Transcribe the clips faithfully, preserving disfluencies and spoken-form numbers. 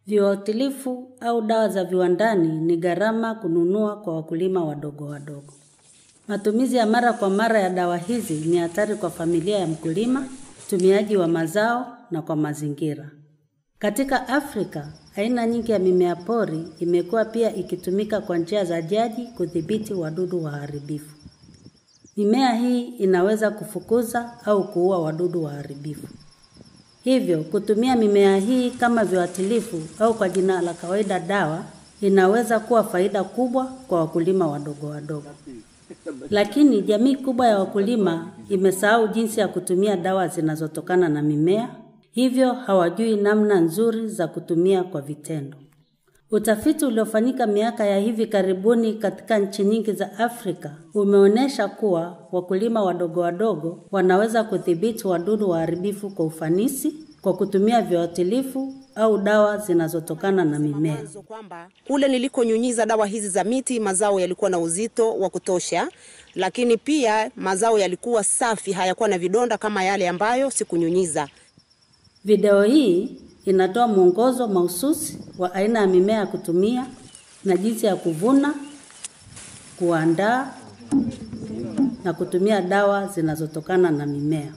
Viuatilifu au dawa za viwandani ni gharama kununua kwa wakulima wadogo wadogo. Matumizi ya mara kwa mara ya dawa hizi ni hatari kwa familia ya mkulima, utumiaji wa mazao na kwa mazingira. Katika Afrika, aina nyingi ya mimea pori imekuwa pia ikitumika kwa njia za jadi kudhibiti wadudu waharibifu. Mimea hii inaweza kufukuza au kuua wadudu waharibifu. Hivyo, kutumia mimea hii kama viuatilifu au kwa jina la kawaida dawa inaweza kuwa faida kubwa kwa wakulima wadogo wadogo. Lakini jamii kubwa ya wakulima imesahau jinsi ya kutumia dawa zinazotokana na mimea, hivyo hawajui namna nzuri za kutumia kwa vitendo. Utafiti uliofanyika miaka ya hivi karibuni katika nchi nyingi za Afrika umeonyesha kuwa wakulima wadogo wadogo wanaweza kudhibiti wadudu waharibifu kwa ufanisi kwa kutumia viuatilifu au dawa zinazotokana na mimea. Kule nilikonyunyiza dawa hizi za miti, mazao yalikuwa na uzito wa kutosha, lakini pia mazao yalikuwa safi, hayakuwa na vidonda kama yale ambayo sikunyunyiza. Video hii inatoa mwongozo mahususi wa aina ya mimea ya kutumia na jinsi ya kuvuna, kuandaa na kutumia dawa zinazotokana na mimea.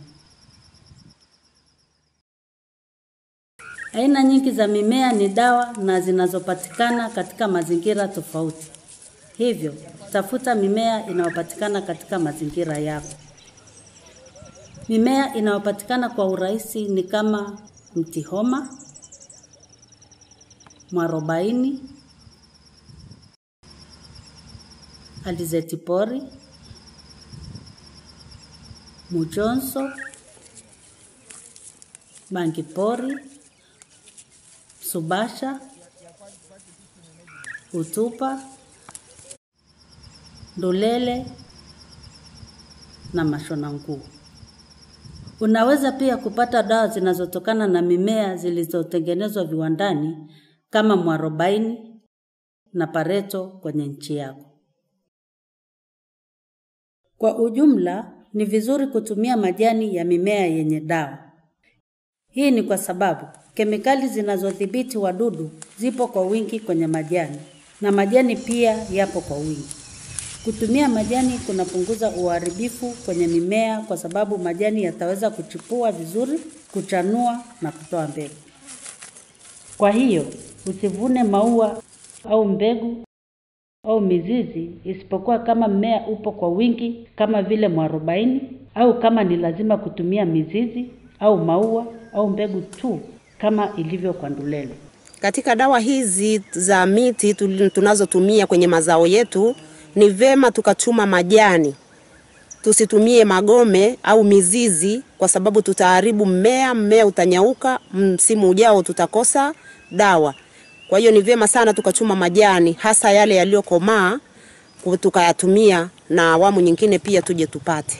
Aina nyingi za mimea ni dawa na zinazopatikana katika mazingira tofauti. Hivyo, tafuta mimea inayopatikana katika mazingira yako. Mimea inayopatikana kwa urahisi ni kama mtihoma, mwarobaini, alizeti pori, mujonso, bangi pori, subasha, utupa, ndulele na mashona nguo. Unaweza pia kupata dawa zinazotokana na mimea zilizotengenezwa viwandani kama mwarobaini na pareto kwenye nchi yako. Kwa ujumla, ni vizuri kutumia majani ya mimea yenye dawa. Hii ni kwa sababu kemikali zinazodhibiti wadudu zipo kwa wingi kwenye majani na majani pia yapo kwa wingi. Kutumia majani kunapunguza uharibifu kwenye mimea kwa sababu majani yataweza kuchipua vizuri, kuchanua na kutoa mbegu. Kwa hiyo, usivune maua au mbegu au mizizi isipokuwa kama mmea upo kwa wingi kama vile mwarobaini, au kama ni lazima kutumia mizizi au maua au mbegu tu kama ilivyo kwa ndulele. Katika dawa hizi za miti tunazotumia kwenye mazao yetu, ni vema tukachuma majani. Tusitumie magome au mizizi kwa sababu tutaharibu mmea, mmea utanyauka, msimu ujao tutakosa dawa. Kwa hiyo ni vema sana tukachuma majani, hasa yale yaliyokomaa, tukayatumia na awamu nyingine pia tuje tupate.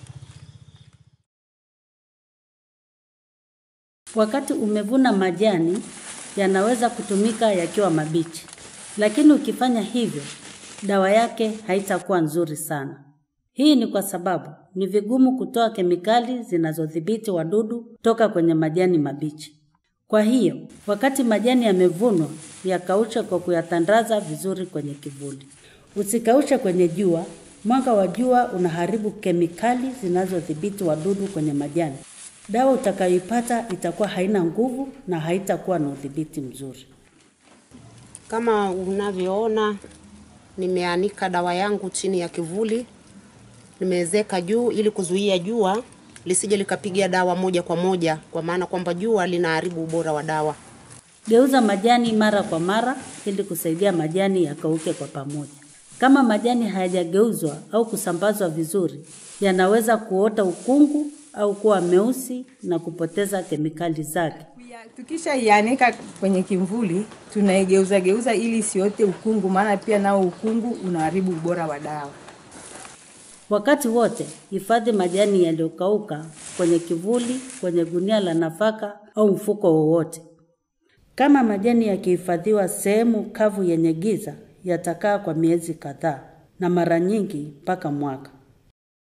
Wakati umevuna majani, yanaweza kutumika yakiwa mabichi. Lakini ukifanya hivyo, dawa yake haitakuwa nzuri sana. Hii ni kwa sababu ni vigumu kutoa kemikali zinazodhibiti wadudu toka kwenye majani mabichi. Kwa hiyo, wakati majani yamevunwa, yakaushe kwa kuyatandaza vizuri kwenye kivuli. Usikaushe kwenye jua, mwanga wa jua unaharibu kemikali zinazodhibiti wadudu kwenye majani. Dawa utakayoipata itakuwa haina nguvu na haitakuwa na udhibiti mzuri. Kama unavyoona, nimeanika dawa yangu chini ya kivuli. Nimeezeka juu ili kuzuia jua lisije likapigia dawa moja kwa moja, kwa maana kwamba jua linaharibu ubora wa dawa. Geuza majani mara kwa mara ili kusaidia majani yakauke kwa pamoja. Kama majani hayajageuzwa au kusambazwa vizuri, yanaweza kuota ukungu au kuwa meusi na kupoteza kemikali zake. Tukisha ianika kwenye kivuli, tunaigeuza geuza ili isiote ukungu, maana pia nao ukungu unaharibu ubora wa dawa. Wakati wote, hifadhi majani yaliyokauka kwenye kivuli, kwenye gunia la nafaka au mfuko wowote. Kama majani yakihifadhiwa sehemu kavu yenye giza, yatakaa kwa miezi kadhaa na mara nyingi mpaka mwaka.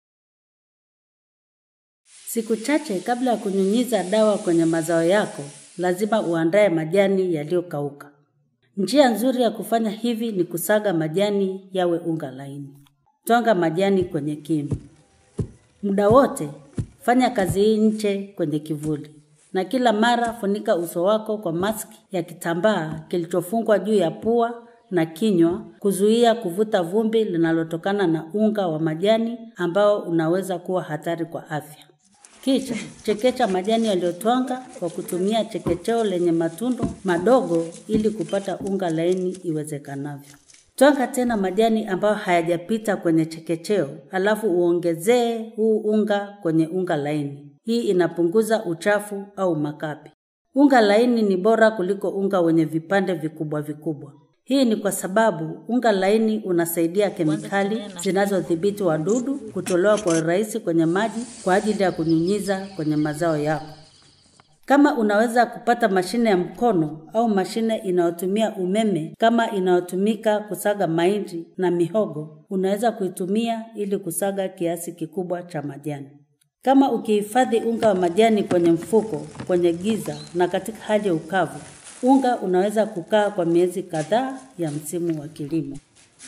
Siku chache kabla ya kunyunyiza dawa kwenye mazao yako, lazima uandae majani yaliyokauka. Njia nzuri ya kufanya hivi ni kusaga majani yawe unga laini. Twanga majani kwenye kinu. Muda wote fanya kazi hii nje kwenye kivuli. Na kila mara funika uso wako kwa maski ya kitambaa kilichofungwa juu ya pua na kinywa kuzuia kuvuta vumbi linalotokana na unga wa majani ambao unaweza kuwa hatari kwa afya. Kisha chekecha majani yaliyotwanga kwa kutumia chekecheo lenye matundu madogo ili kupata unga laini iwezekanavyo. Twanga tena majani ambayo hayajapita kwenye chekecheo, alafu uongezee huu unga kwenye unga laini. Hii inapunguza uchafu au makapi. Unga laini ni bora kuliko unga wenye vipande vikubwa vikubwa. Hii ni kwa sababu unga laini unasaidia kemikali zinazodhibiti wadudu kutolewa kwa urahisi kwenye maji kwa ajili ya kunyunyiza kwenye mazao yako. Kama unaweza kupata mashine ya mkono au mashine inayotumia umeme kama inayotumika kusaga mahindi na mihogo, unaweza kuitumia ili kusaga kiasi kikubwa cha majani. Kama ukihifadhi unga wa majani kwenye mfuko, kwenye giza na katika hali ya ukavu, unga unaweza kukaa kwa miezi kadhaa ya msimu wa kilimo.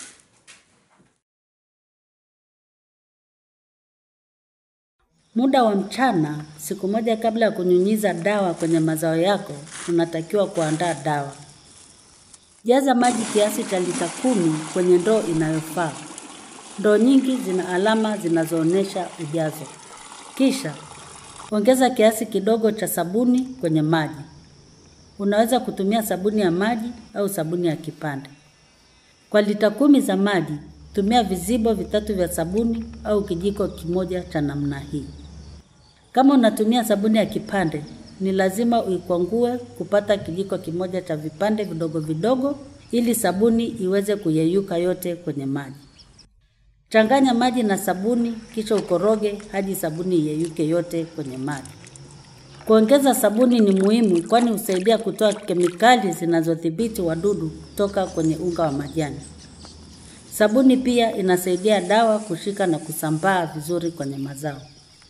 Muda wa mchana, siku moja kabla ya kunyunyiza dawa kwenye mazao yako, unatakiwa kuandaa dawa. Jaza maji kiasi cha lita kumi kwenye ndoo inayofaa. Ndoo nyingi zina alama zinazoonyesha ujazo. Kisha, ongeza kiasi kidogo cha sabuni kwenye maji. Unaweza kutumia sabuni ya maji au sabuni ya kipande. Kwa lita kumi za maji, tumia vizibo vitatu vya sabuni au kijiko kimoja cha namna hii. Kama unatumia sabuni ya kipande, ni lazima uikwangue kupata kijiko kimoja cha vipande vidogo vidogo ili sabuni iweze kuyeyuka yote kwenye maji. Changanya maji na sabuni kisha ukoroge hadi sabuni iyeyuke yote kwenye maji. Kuongeza sabuni ni muhimu kwani husaidia kutoa kemikali zinazodhibiti wadudu kutoka kwenye unga wa majani. Sabuni pia inasaidia dawa kushika na kusambaa vizuri kwenye mazao.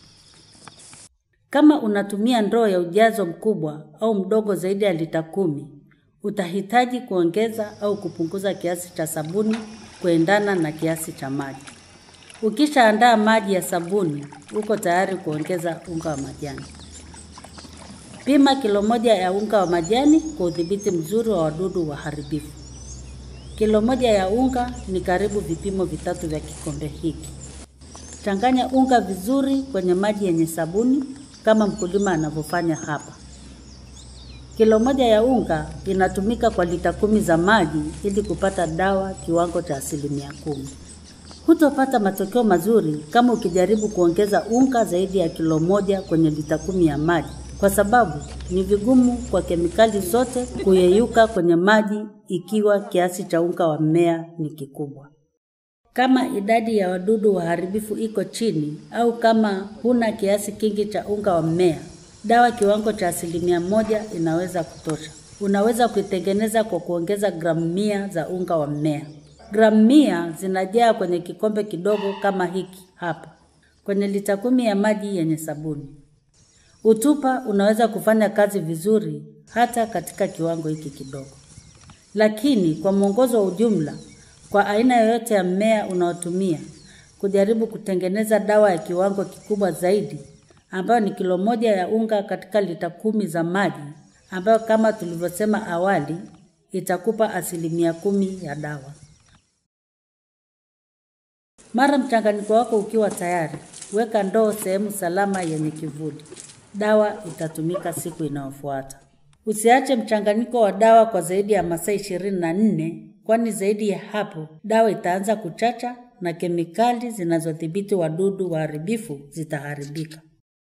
Kama unatumia ndoo ya ujazo mkubwa au mdogo zaidi ya lita kumi, utahitaji kuongeza au kupunguza kiasi cha sabuni kuendana na kiasi cha maji. Ukishaandaa maji ya sabuni, uko tayari kuongeza unga wa majani. Pima kilo moja ya unga wa majani kwa udhibiti mzuri wa wadudu waharibifu. Kilo moja ya unga ni karibu vipimo vitatu vya kikombe hiki. Changanya unga vizuri kwenye maji yenye sabuni kama mkulima anavyofanya hapa. Kilo moja ya unga inatumika kwa lita kumi za maji ili kupata dawa kiwango cha asilimia kumi. Hutopata matokeo mazuri kama ukijaribu kuongeza unga zaidi ya kilo moja kwenye lita kumi ya maji, kwa sababu ni vigumu kwa kemikali zote kuyeyuka kwenye maji ikiwa kiasi cha unga wa mmea ni kikubwa. Kama idadi ya wadudu waharibifu iko chini au kama huna kiasi kingi cha unga wa mmea, dawa kiwango cha asilimia moja inaweza kutosha. Unaweza kuitengeneza kwa kuongeza gramu mia za unga wa mmea. Gramu mia zinajaa kwenye kikombe kidogo kama hiki hapa, kwenye lita kumi ya maji yenye sabuni. Utupa unaweza kufanya kazi vizuri hata katika kiwango hiki kidogo. Lakini kwa mwongozo wa ujumla, kwa aina yoyote ya mmea unaotumia, kujaribu kutengeneza dawa ya kiwango kikubwa zaidi, ambayo ni kilo moja ya unga katika lita kumi za maji, ambayo kama tulivyosema awali, itakupa asilimia kumi ya dawa. Mara mchanganyiko wako ukiwa tayari, weka ndoo sehemu salama yenye kivuli. Dawa itatumika siku inayofuata. Usiache mchanganyiko wa dawa kwa zaidi ya masaa ishirini na nne, kwani zaidi ya hapo dawa itaanza kuchacha na kemikali zinazodhibiti wadudu waharibifu zitaharibika.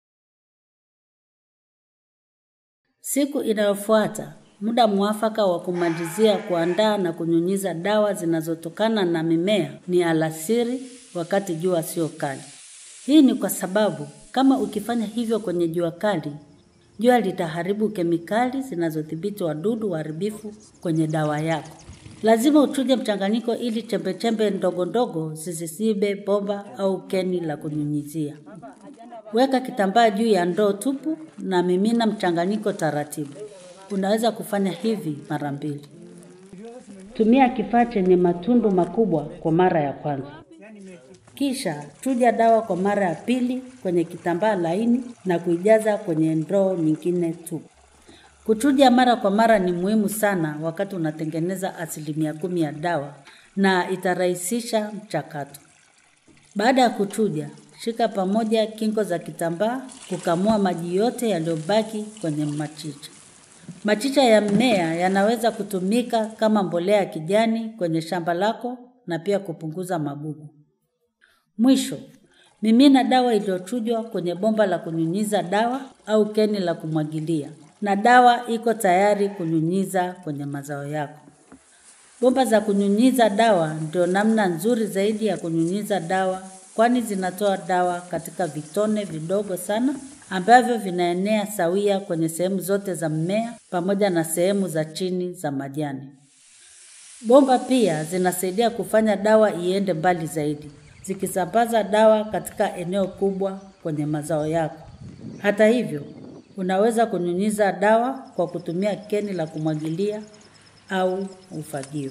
Siku inayofuata, muda mwafaka wa kumalizia kuandaa na kunyunyiza dawa zinazotokana na mimea ni alasiri wakati jua sio kali. Hii ni kwa sababu kama ukifanya hivyo kwenye jua kali, jua litaharibu kemikali zinazodhibiti wadudu waharibifu kwenye dawa yako. Lazima uchuje mchanganyiko ili chembe-chembe ndogo ndogo zisisibe bomba au keni la kunyunyizia. Weka kitambaa juu ya ndoo tupu na mimina mchanganyiko taratibu. unaweza kufanya hivi mara mbili. Tumia kifaa chenye matundu makubwa kwa mara ya kwanza. Kisha chuja dawa kwa mara ya pili kwenye kitambaa laini na kuijaza kwenye ndoo nyingine tu. Kuchuja mara kwa mara ni muhimu sana wakati unatengeneza asilimia kumi ya dawa na itarahisisha mchakato. Baada ya kuchuja, shika pamoja kingo za kitambaa kukamua maji yote yaliyobaki kwenye machicha. Machicha ya mmea yanaweza kutumika kama mbolea ya kijani kwenye shamba lako na pia kupunguza magugu. Mwisho, mimina dawa iliyochujwa kwenye bomba la kunyunyiza dawa au keni la kumwagilia, na dawa iko tayari kunyunyiza kwenye mazao yako. Bomba za kunyunyiza dawa ndio namna nzuri zaidi ya kunyunyiza dawa, kwani zinatoa dawa katika vitone vidogo sana ambavyo vinaenea sawia kwenye sehemu zote za mmea pamoja na sehemu za chini za majani. Bomba pia zinasaidia kufanya dawa iende mbali zaidi, zikisambaza dawa katika eneo kubwa kwenye mazao yako. Hata hivyo, unaweza kunyunyiza dawa kwa kutumia keni la kumwagilia au ufagio.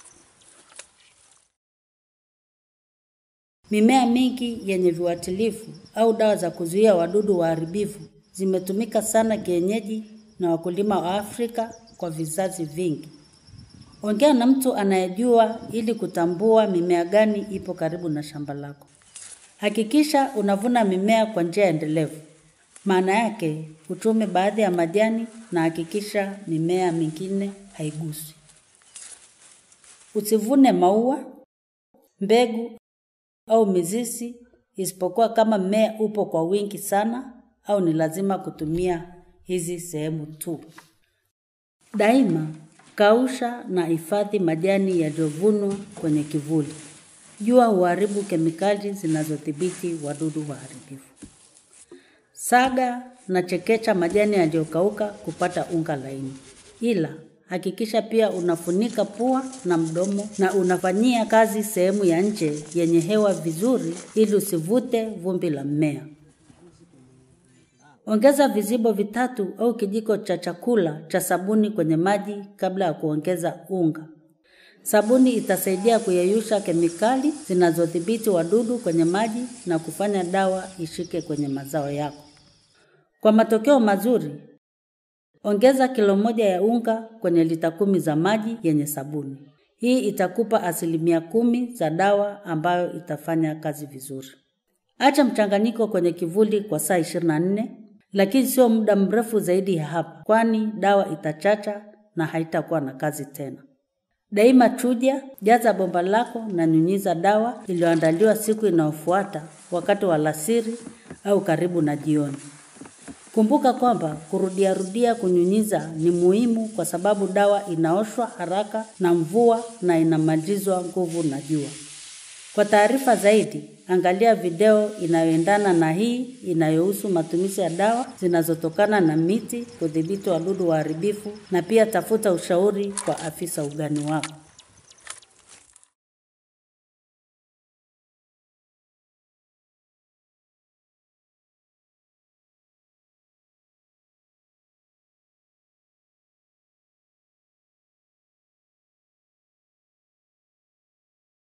Mimea mingi yenye viuatilifu au dawa za kuzuia wadudu waharibifu zimetumika sana kienyeji na wakulima wa Afrika kwa vizazi vingi. Ongea na mtu anayejua ili kutambua mimea gani ipo karibu na shamba lako. Hakikisha unavuna mimea kwa njia endelevu. Maana yake uchume baadhi ya majani na hakikisha mimea mingine haiguswi. Usivune maua, mbegu au mizizi isipokuwa kama mmea upo kwa wingi sana au ni lazima kutumia hizi sehemu tu. Daima kausha na hifadhi majani yaliyovunwa kwenye kivuli. Jua huharibu kemikali zinazodhibiti wadudu waharibifu. Saga na chekecha majani yaliyokauka kupata unga laini. Ila hakikisha pia unafunika pua na mdomo na unafanyia kazi sehemu ya nje yenye hewa vizuri ili usivute vumbi la mmea. Ongeza vizibo vitatu au kijiko cha chakula cha sabuni kwenye maji kabla ya kuongeza unga. Sabuni itasaidia kuyeyusha kemikali zinazodhibiti wadudu kwenye maji na kufanya dawa ishike kwenye mazao yako. Kwa matokeo mazuri, ongeza kilo moja ya unga kwenye lita kumi za maji yenye sabuni. Hii itakupa asilimia kumi za dawa ambayo itafanya kazi vizuri. Acha mchanganyiko kwenye kivuli kwa saa ishirini na nne, lakini sio muda mrefu zaidi ya hapa, kwani dawa itachacha na haitakuwa na kazi tena. Daima chuja, jaza bomba lako na nyunyiza dawa iliyoandaliwa siku inayofuata wakati wa alasiri au karibu na jioni. Kumbuka kwamba kurudia rudia kunyunyiza ni muhimu kwa sababu dawa inaoshwa haraka na mvua na inamalizwa nguvu na jua. Kwa taarifa zaidi, angalia video inayoendana na hii inayohusu matumizi ya dawa zinazotokana na miti kudhibiti wadudu waharibifu, na pia tafuta ushauri kwa afisa ugani wako.